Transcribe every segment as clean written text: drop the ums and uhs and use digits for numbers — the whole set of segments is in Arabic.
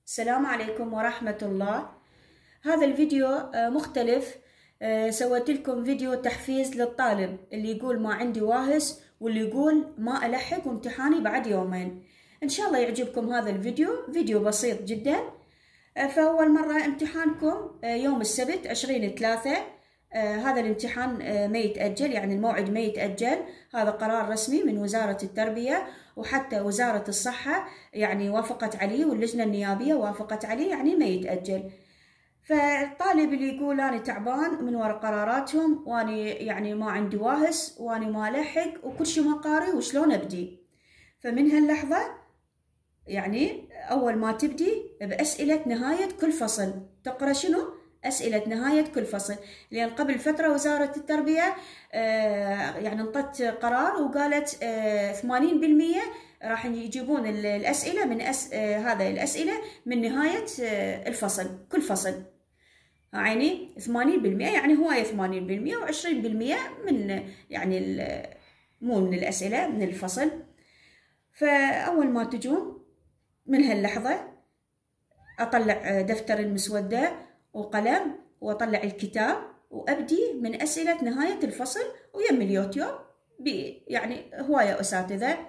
السلام عليكم ورحمة الله. هذا الفيديو مختلف. سويت لكم فيديو تحفيز للطالب اللي يقول ما عندي واهس واللي يقول ما ألحق وامتحاني بعد يومين. إن شاء الله يعجبكم هذا الفيديو. فيديو بسيط جدا. فأول مرة امتحانكم يوم السبت 20/3. هذا الامتحان ما يتأجل، يعني الموعد ما يتأجل. هذا قرار رسمي من وزارة التربية، وحتى وزارة الصحة يعني وافقت عليه، واللجنة النيابية وافقت عليه، يعني ما يتأجل. فالطالب اللي يقول أنا تعبان من وراء قراراتهم، وأني يعني ما عندي واهس، وأني ما ألحق، وكل شيء ما قاري، وشلون أبدي؟ فمن هاللحظة يعني أول ما تبدي بأسئلة نهاية كل فصل. تقرأ شنو؟ أسئلة نهاية كل فصل. لأن قبل فترة وزارة التربية يعني انطت قرار وقالت 80% راح يجيبون الأسئلة من هذا الأسئلة من نهاية الفصل، كل فصل. يعني 80%، يعني هواية 80%، و20% من يعني مو من الأسئلة من الفصل. فأول ما تجون من هاللحظة أطلع دفتر المسودة وقلم، وأطلع الكتاب، وأبدي من أسئلة نهاية الفصل، ويم اليوتيوب يعني هواية أساتذة.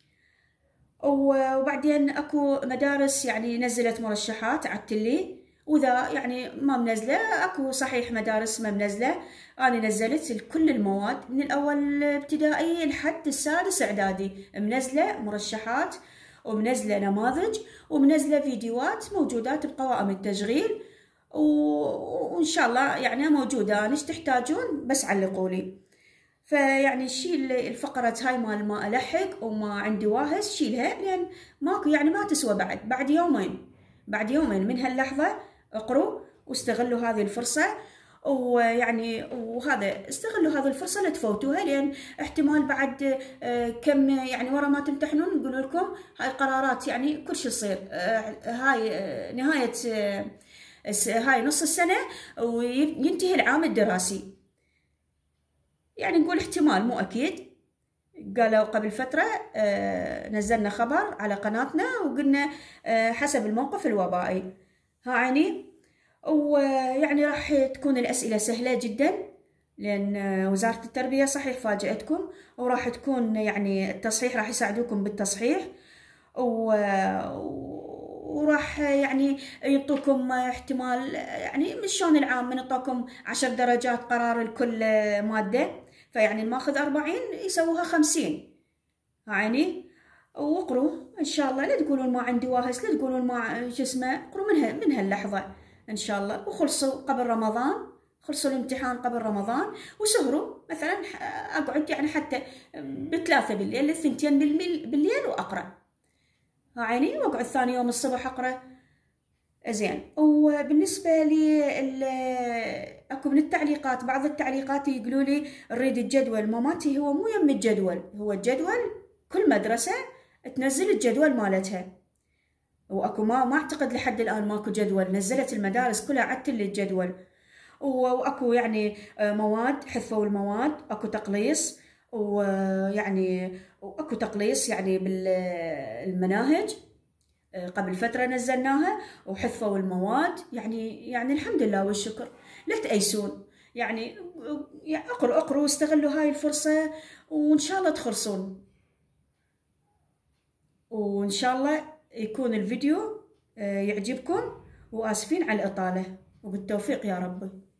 وبعدين أكو مدارس يعني نزلت مرشحات عدتلي، وإذا يعني ما منزلة أكو صحيح مدارس ما منزلة. أنا نزلت كل المواد من الأول ابتدائي لحد السادس إعدادي، منزلة مرشحات، ومنزلة نماذج، ومنزلة فيديوهات موجودات بقوائم التشغيل، وإن شاء الله يعني موجودة. إيش تحتاجون بس علقولي. فيعني شيل الفقرة هاي مال ما ألحق وما عندي واهس، شيلها، لأن ماكو يعني ما تسوى. بعد يومين من هاللحظة اقروا واستغلوا هذه الفرصة. ويعني وهذا استغلوا هذه الفرصة لا تفوتوها، لأن احتمال بعد كم يعني ورا ما تمتحنون يقولوا لكم هاي قرارات، يعني كل شيء يصير. هاي نهاية هاي نص السنة وينتهي العام الدراسي. يعني نقول احتمال مو أكيد. قالوا قبل فترة نزلنا خبر على قناتنا وقلنا حسب الموقف الوبائي. يعني ويعني راح تكون الأسئلة سهلة جدا، لأن وزارة التربية صحيح فاجأتكم، وراح تكون يعني التصحيح راح يساعدوكم بالتصحيح، وراح يعني يعطوكم احتمال يعني مش شلون العام من يعطوكم 10 درجات قرار لكل مادة، فيعني الماخذ 40 يسووها 50. يعني واقروا ان شاء الله، لا تقولون ما عندي واهس، لا تقولون ما شو اسمه. اقروا من هاللحظة ان شاء الله، وخلصوا قبل رمضان، خلصوا الامتحان قبل رمضان، وسهروا. مثلا اقعد يعني حتى ب3 بالليل ل2 بالليل واقرا. عيني، واقعد ثاني يوم الصبح اقرا. زين. وبالنسبه لي اكو من التعليقات، بعض التعليقات يقولوا لي نريد الجدول. ماماتي هو مو يم الجدول، هو الجدول كل مدرسه تنزل الجدول مالتها، واكو ما اعتقد لحد الان ماكو جدول. نزلت المدارس كلها عدت لي الجدول، واكو يعني مواد حذفوا المواد، اكو تقليص، ويعني واكو تقليص يعني بالمناهج. قبل فترة نزلناها وحذفوا المواد. يعني الحمد لله والشكر. لا تأيسون، يعني اقروا واستغلوا هاي الفرصة، وإن شاء الله تخلصون، وإن شاء الله يكون الفيديو يعجبكم. وآسفين على الإطالة، وبالتوفيق يا رب.